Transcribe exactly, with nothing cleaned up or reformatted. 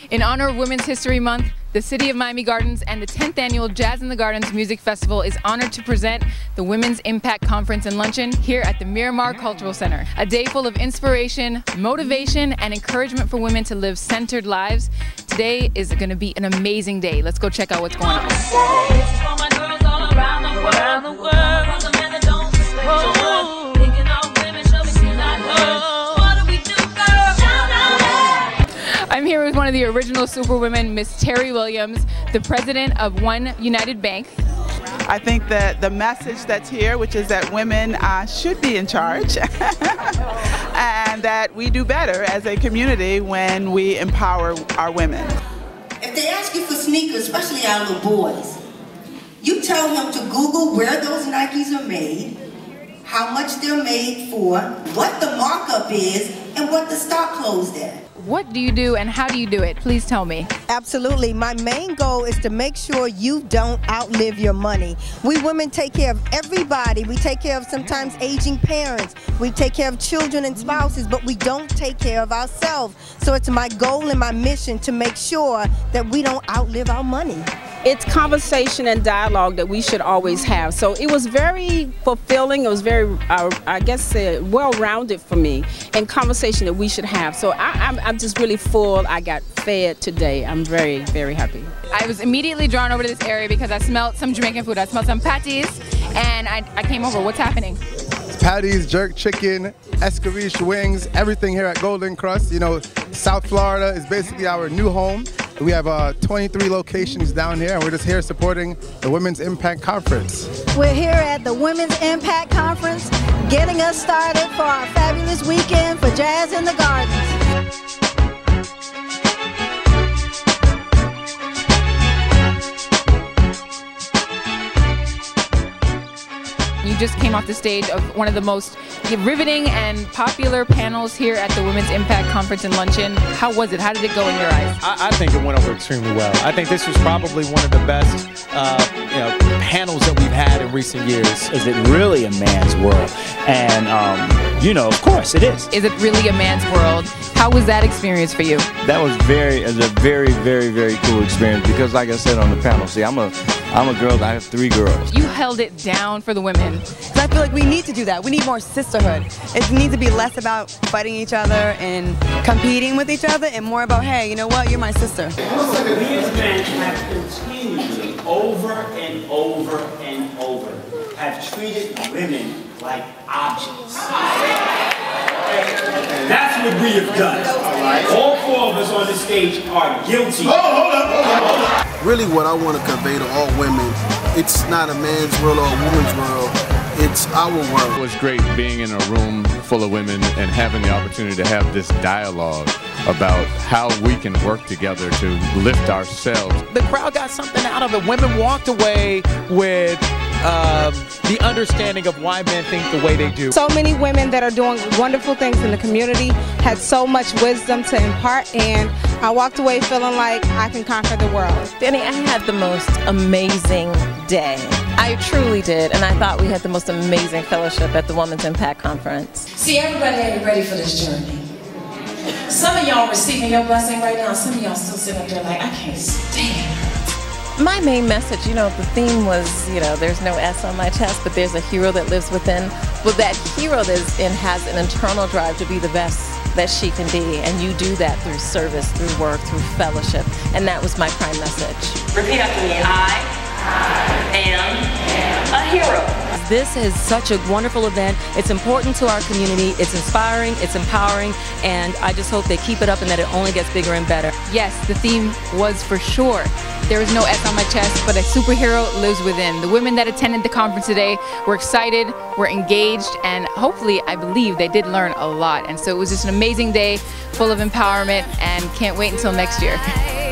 In honor of Women's History Month, the City of Miami Gardens and the tenth Annual Jazz in the Gardens Music Festival is honored to present the Women's Impact Conference and Luncheon here at the Miramar Cultural Center. A day full of inspiration, motivation, and encouragement for women to live centered lives. Today is going to be an amazing day. Let's go check out what's going on. I'm here with one of the original Superwomen, Miss Terry Williams, the president of One United Bank. I think that the message that's here, which is that women uh, should be in charge and that we do better as a community when we empower our women. If they ask you for sneakers, especially our little boys, you tell them to Google where those Nikes are made, how much they're made for, what the markup is, and what the stock closed at. What do you do and how do you do it? Please tell me. Absolutely. My main goal is to make sure you don't outlive your money. We women take care of everybody. We take care of sometimes aging parents. We take care of children and spouses, but we don't take care of ourselves. So it's my goal and my mission to make sure that we don't outlive our money. It's conversation and dialogue that we should always have. So it was very fulfilling. It was very, uh, I guess, uh, well-rounded for me, and conversation that we should have. So I, I'm, I'm just really full. I got fed today. I'm very, very happy. I was immediately drawn over to this area because I smelled some Jamaican food. I smelled some patties, and I, I came over. What's happening? Patties, jerk chicken, escovitch wings, everything here at Golden Krust. You know, South Florida is basically our new home. We have uh, twenty-three locations down here, and we're just here supporting the Women's Impact Conference. We're here at the Women's Impact Conference, getting us started for our fabulous weekend for Jazz in the Gardens. You just came off the stage of one of the most riveting and popular panels here at the Women's Impact Conference and Luncheon. How was it? How did it go in your eyes? I, I think it went over extremely well. I think this was probably one of the best uh, you know, panels that we've had in recent years. Is it really a man's world? And, um, you know, of course it is. Is it really a man's world? How was that experience for you? That was very, it was a very, very, very cool experience because, like I said on the panel, see, I'm a, I'm a girl. I have three girls. You held it down for the women. So I feel like we need to do that. We need more sisterhood. It needs to be less about fighting each other and competing with each other and more about, hey, you know what, you're my sister. We as men have continually, over and over and over, have treated women like objects. That's what we have done. All four of us on the stage are guilty. Oh, hold up, hold up, hold up. Really what I want to convey to all women, it's not a man's world or a woman's world. It's our world. It was great being in a room full of women and having the opportunity to have this dialogue about how we can work together to lift ourselves. The crowd got something out of it. Women walked away with uh, the understanding of why men think the way they do. So many women that are doing wonderful things in the community had so much wisdom to impart, and I walked away feeling like I can conquer the world. Danny, I had the most amazing day. I truly did, and I thought we had the most amazing fellowship at the Women's Impact Conference. See, everybody ain't ready for this journey. Some of y'all receiving your blessing right now, some of y'all still sitting up there like, I can't stand it. My main message, you know, the theme was, you know, there's no S on my chest, but there's a hero that lives within. Well, that hero that is in has an internal drive to be the best that she can be, and you do that through service, through work, through fellowship, and that was my prime message. Repeat after me. I am a hero. This is such a wonderful event. It's important to our community. It's inspiring, it's empowering, and I just hope they keep it up and that it only gets bigger and better. Yes, the theme was for sure. There is no S on my chest, but a superhero lives within. The women that attended the conference today were excited, were engaged, and hopefully, I believe, they did learn a lot. And so it was just an amazing day, full of empowerment, and can't wait until next year.